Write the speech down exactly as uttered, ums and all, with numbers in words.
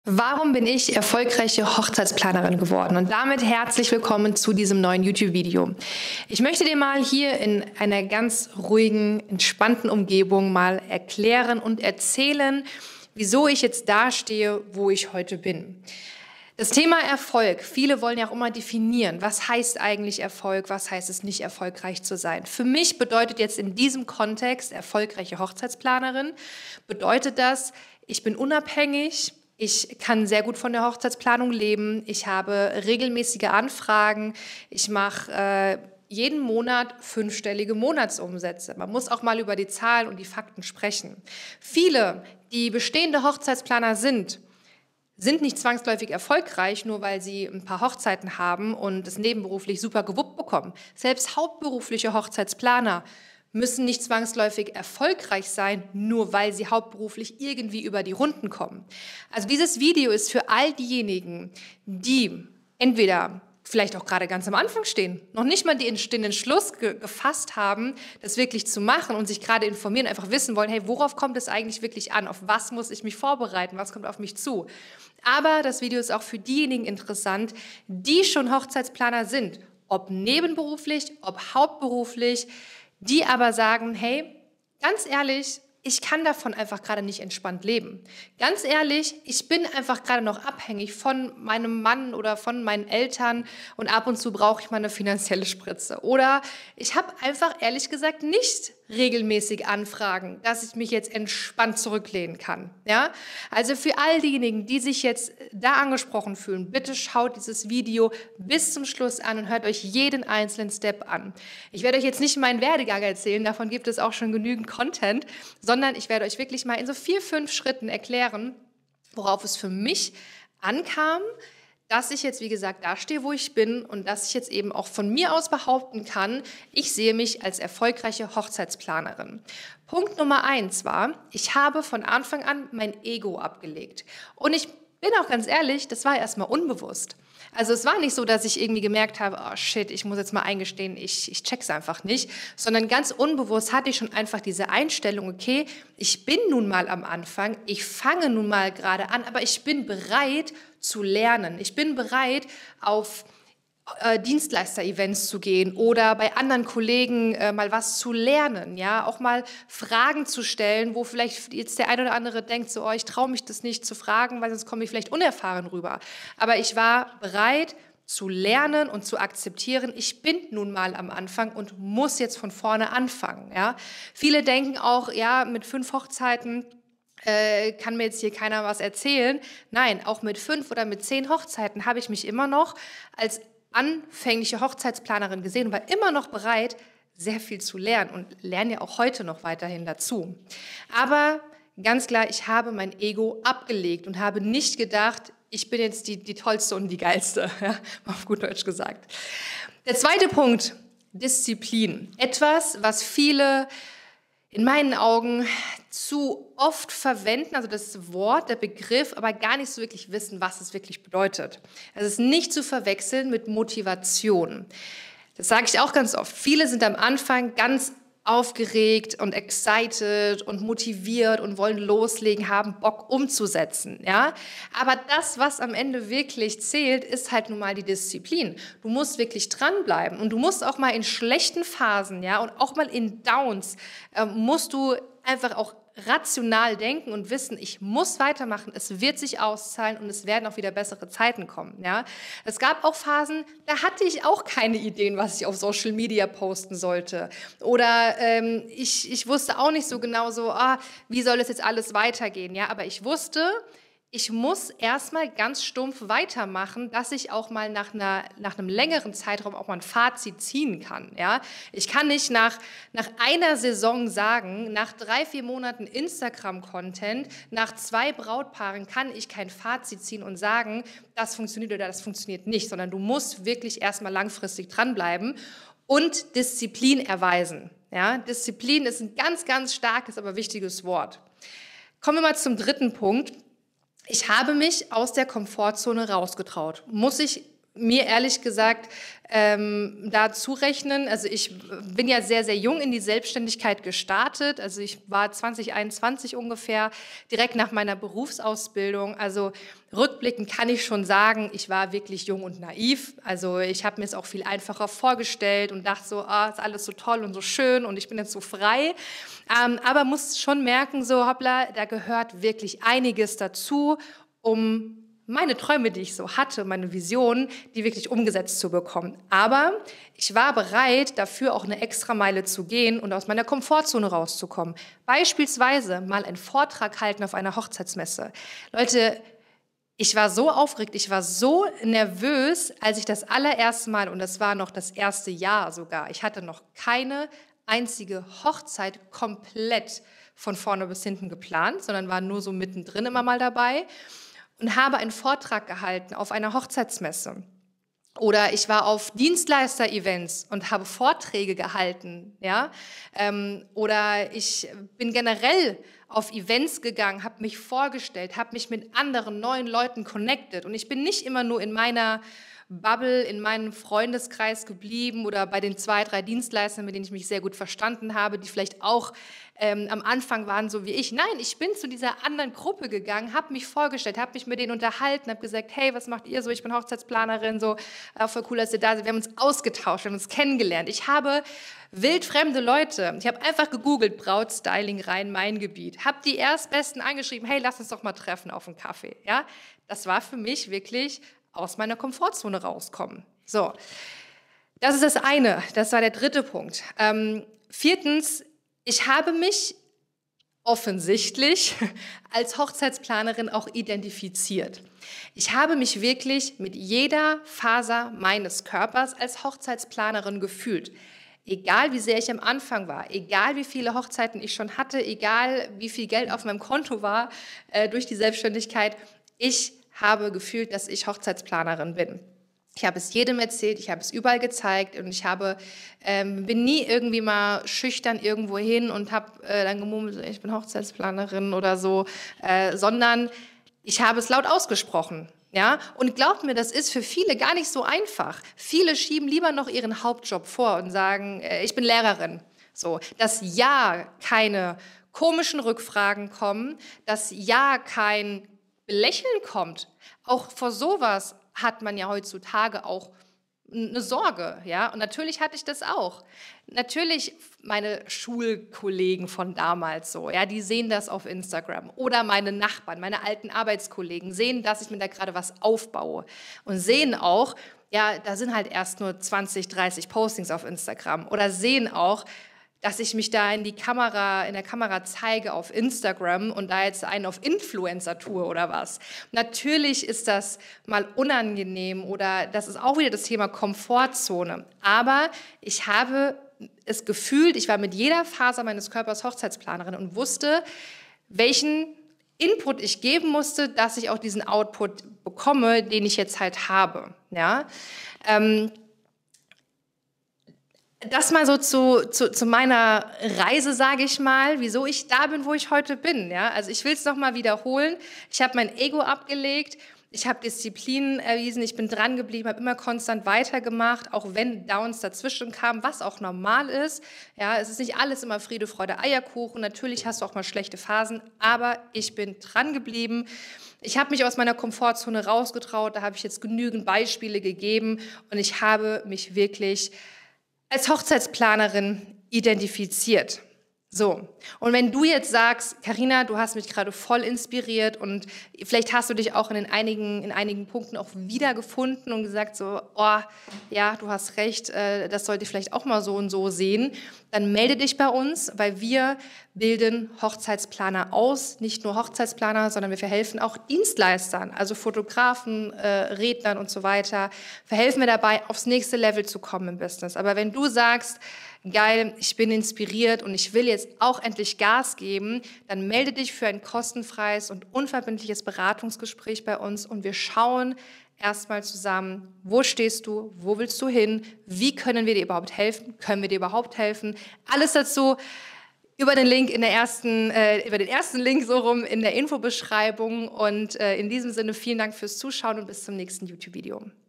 Warum bin ich erfolgreiche Hochzeitsplanerin geworden? Und damit herzlich willkommen zu diesem neuen YouTube-Video. Ich möchte dir mal hier in einer ganz ruhigen, entspannten Umgebung mal erklären und erzählen, wieso ich jetzt dastehe, wo ich heute bin. Das Thema Erfolg, viele wollen ja auch immer definieren, was heißt eigentlich Erfolg, was heißt es nicht erfolgreich zu sein. Für mich bedeutet jetzt in diesem Kontext erfolgreiche Hochzeitsplanerin, bedeutet das, ich bin unabhängig, ich kann sehr gut von der Hochzeitsplanung leben, ich habe regelmäßige Anfragen, ich mache äh, jeden Monat fünfstellige Monatsumsätze. Man muss auch mal über die Zahlen und die Fakten sprechen. Viele, die bestehende Hochzeitsplaner sind, sind nicht zwangsläufig erfolgreich, nur weil sie ein paar Hochzeiten haben und es nebenberuflich super gewuppt bekommen. Selbst hauptberufliche Hochzeitsplaner müssen nicht zwangsläufig erfolgreich sein, nur weil sie hauptberuflich irgendwie über die Runden kommen. Also dieses Video ist für all diejenigen, die entweder vielleicht auch gerade ganz am Anfang stehen, noch nicht mal den Entschluss ge gefasst haben, das wirklich zu machen und sich gerade informieren, einfach wissen wollen, hey, worauf kommt es eigentlich wirklich an? Auf was muss ich mich vorbereiten? Was kommt auf mich zu? Aber das Video ist auch für diejenigen interessant, die schon Hochzeitsplaner sind, ob nebenberuflich, ob hauptberuflich, die aber sagen, hey, ganz ehrlich, ich kann davon einfach gerade nicht entspannt leben. Ganz ehrlich, ich bin einfach gerade noch abhängig von meinem Mann oder von meinen Eltern und ab und zu brauche ich mal eine finanzielle Spritze. Oder ich habe einfach ehrlich gesagt nicht regelmäßig Anfragen, dass ich mich jetzt entspannt zurücklehnen kann. Ja? Also für all diejenigen, die sich jetzt da angesprochen fühlen, bitte schaut dieses Video bis zum Schluss an und hört euch jeden einzelnen Step an. Ich werde euch jetzt nicht meinen Werdegang erzählen, davon gibt es auch schon genügend Content, sondern ich werde euch wirklich mal in so vier, fünf Schritten erklären, worauf es für mich ankam, dass ich jetzt, wie gesagt, da stehe, wo ich bin und dass ich jetzt eben auch von mir aus behaupten kann, ich sehe mich als erfolgreiche Hochzeitsplanerin. Punkt Nummer eins war, ich habe von Anfang an mein Ego abgelegt. Und ich bin auch ganz ehrlich, das war erstmal unbewusst. Also es war nicht so, dass ich irgendwie gemerkt habe, oh shit, ich muss jetzt mal eingestehen, ich, ich check's einfach nicht, sondern ganz unbewusst hatte ich schon einfach diese Einstellung, okay, ich bin nun mal am Anfang, ich fange nun mal gerade an, aber ich bin bereit zu lernen. Ich bin bereit, auf äh, Dienstleister-Events zu gehen oder bei anderen Kollegen äh, mal was zu lernen, ja, auch mal Fragen zu stellen, wo vielleicht jetzt der eine oder andere denkt, so, oh, ich traue mich das nicht zu fragen, weil sonst komme ich vielleicht unerfahren rüber. Aber ich war bereit zu lernen und zu akzeptieren, ich bin nun mal am Anfang und muss jetzt von vorne anfangen, ja. Viele denken auch, ja, mit fünf Hochzeiten Äh, kann mir jetzt hier keiner was erzählen. Nein, auch mit fünf oder mit zehn Hochzeiten habe ich mich immer noch als anfängliche Hochzeitsplanerin gesehen und war immer noch bereit, sehr viel zu lernen und lerne ja auch heute noch weiterhin dazu. Aber ganz klar, ich habe mein Ego abgelegt und habe nicht gedacht, ich bin jetzt die, die Tollste und die Geilste, ja, auf gut Deutsch gesagt. Der zweite Punkt, Disziplin. Etwas, was viele in meinen Augen zu oft verwenden, also das Wort, der Begriff, aber gar nicht so wirklich wissen, was es wirklich bedeutet. Es ist nicht zu verwechseln mit Motivation. Das sage ich auch ganz oft. Viele sind am Anfang ganz aufgeregt und excited und motiviert und wollen loslegen, haben Bock umzusetzen, ja. Aber das, was am Ende wirklich zählt, ist halt nun mal die Disziplin. Du musst wirklich dranbleiben und du musst auch mal in schlechten Phasen, ja, und auch mal in Downs, äh, musst du einfach auch rational denken und wissen, ich muss weitermachen, es wird sich auszahlen und es werden auch wieder bessere Zeiten kommen. Ja? Es gab auch Phasen, da hatte ich auch keine Ideen, was ich auf Social Media posten sollte. Oder ähm, ich, ich wusste auch nicht so genau so, ah, wie soll es jetzt alles weitergehen. Ja? Aber ich wusste, ich muss erstmal ganz stumpf weitermachen, dass ich auch mal nach, einer, nach einem längeren Zeitraum auch mal ein Fazit ziehen kann. Ja? Ich kann nicht nach, nach einer Saison sagen, nach drei, vier Monaten Instagram-Content, nach zwei Brautpaaren kann ich kein Fazit ziehen und sagen, das funktioniert oder das funktioniert nicht, sondern du musst wirklich erstmal langfristig dranbleiben und Disziplin erweisen. Ja? Disziplin ist ein ganz, ganz starkes, aber wichtiges Wort. Kommen wir mal zum dritten Punkt. Ich habe mich aus der Komfortzone rausgetraut, muss ich mir ehrlich gesagt ähm, da zurechnen. Also ich bin ja sehr, sehr jung in die Selbstständigkeit gestartet. Also ich war zwanzig einundzwanzig ungefähr, direkt nach meiner Berufsausbildung. Also rückblickend kann ich schon sagen, ich war wirklich jung und naiv. Also ich habe mir es auch viel einfacher vorgestellt und dachte so, ah, ist alles so toll und so schön und ich bin jetzt so frei. Ähm, aber muss schon merken, so hoppla, da gehört wirklich einiges dazu, um meine Träume, die ich so hatte, meine Visionen, die wirklich umgesetzt zu bekommen. Aber ich war bereit, dafür auch eine Extrameile zu gehen und aus meiner Komfortzone rauszukommen. Beispielsweise mal einen Vortrag halten auf einer Hochzeitsmesse. Leute, ich war so aufgeregt, ich war so nervös, als ich das allererste Mal, und das war noch das erste Jahr sogar, ich hatte noch keine einzige Hochzeit komplett von vorne bis hinten geplant, sondern war nur so mittendrin immer mal dabei. Und habe einen Vortrag gehalten auf einer Hochzeitsmesse. Oder ich war auf Dienstleister-Events und habe Vorträge gehalten. Ja? Ähm, oder ich bin generell auf Events gegangen, habe mich vorgestellt, habe mich mit anderen neuen Leuten connected. Und ich bin nicht immer nur in meiner Bubble, in meinem Freundeskreis geblieben oder bei den zwei, drei Dienstleistern, mit denen ich mich sehr gut verstanden habe, die vielleicht auch ähm, am Anfang waren so wie ich. Nein, ich bin zu dieser anderen Gruppe gegangen, habe mich vorgestellt, habe mich mit denen unterhalten, habe gesagt, hey, was macht ihr so? Ich bin Hochzeitsplanerin, so äh, voll cool, dass ihr da seid. Wir haben uns ausgetauscht, wir haben uns kennengelernt. Ich habe wildfremde Leute, ich habe einfach gegoogelt, Brautstyling Rhein-Main-Gebiet, habe die Erstbesten angeschrieben, hey, lass uns doch mal treffen auf einen Kaffee. Ja, das war für mich wirklich aus meiner Komfortzone rauskommen. So, das ist das eine, das war der dritte Punkt. Ähm, viertens, ich habe mich offensichtlich als Hochzeitsplanerin auch identifiziert. Ich habe mich wirklich mit jeder Faser meines Körpers als Hochzeitsplanerin gefühlt. Egal wie sehr ich am Anfang war, egal wie viele Hochzeiten ich schon hatte, egal wie viel Geld auf meinem Konto war äh, durch die Selbstständigkeit, ich habe gefühlt, dass ich Hochzeitsplanerin bin. Ich habe es jedem erzählt, ich habe es überall gezeigt und ich habe, ähm, bin nie irgendwie mal schüchtern irgendwo hin und habe äh, dann gemurmelt, ich bin Hochzeitsplanerin oder so, äh, sondern ich habe es laut ausgesprochen. Ja? Und glaubt mir, das ist für viele gar nicht so einfach. Viele schieben lieber noch ihren Hauptjob vor und sagen, äh, ich bin Lehrerin. So, dass ja keine komischen Rückfragen kommen, dass ja kein Lächeln kommt. Auch vor sowas hat man ja heutzutage auch eine Sorge, ja. Und natürlich hatte ich das auch. Natürlich meine Schulkollegen von damals so, ja, die sehen das auf Instagram. Oder meine Nachbarn, meine alten Arbeitskollegen sehen, dass ich mir da gerade was aufbaue und sehen auch, ja, da sind halt erst nur zwanzig, dreißig Postings auf Instagram. Oder sehen auch, dass ich mich da in die Kamera, in der Kamera zeige auf Instagram und da jetzt einen auf Influencer tue oder was. Natürlich ist das mal unangenehm oder das ist auch wieder das Thema Komfortzone. Aber ich habe es gefühlt, ich war mit jeder Faser meines Körpers Hochzeitsplanerin und wusste, welchen Input ich geben musste, dass ich auch diesen Output bekomme, den ich jetzt halt habe. Ja. Ähm, Das mal so zu, zu, zu meiner Reise, sage ich mal, wieso ich da bin, wo ich heute bin. Ja? Also ich will es nochmal wiederholen. Ich habe mein Ego abgelegt, ich habe Disziplin erwiesen, ich bin dran geblieben, habe immer konstant weitergemacht, auch wenn Downs dazwischen kamen, was auch normal ist. Ja, es ist nicht alles immer Friede, Freude, Eierkuchen. Natürlich hast du auch mal schlechte Phasen, aber ich bin dran geblieben. Ich habe mich aus meiner Komfortzone rausgetraut, da habe ich jetzt genügend Beispiele gegeben und ich habe mich wirklich als Hochzeitsplanerin identifiziert. So, und wenn du jetzt sagst, Carina, du hast mich gerade voll inspiriert und vielleicht hast du dich auch in den einigen, in einigen Punkten auch wiedergefunden und gesagt so, oh, ja, du hast recht, äh, das sollte ich vielleicht auch mal so und so sehen, dann melde dich bei uns, weil wir bilden Hochzeitsplaner aus, nicht nur Hochzeitsplaner, sondern wir verhelfen auch Dienstleistern, also Fotografen, äh, Rednern und so weiter, verhelfen wir dabei, aufs nächste Level zu kommen im Business. Aber wenn du sagst, geil, ich bin inspiriert und ich will jetzt auch endlich Gas geben, dann melde dich für ein kostenfreies und unverbindliches Beratungsgespräch bei uns und wir schauen erstmal zusammen, wo stehst du, wo willst du hin, wie können wir dir überhaupt helfen, können wir dir überhaupt helfen, alles dazu über den Link in der ersten, äh, über den ersten Link so rum in der Infobeschreibung und äh, in diesem Sinne vielen Dank fürs Zuschauen und bis zum nächsten YouTube-Video.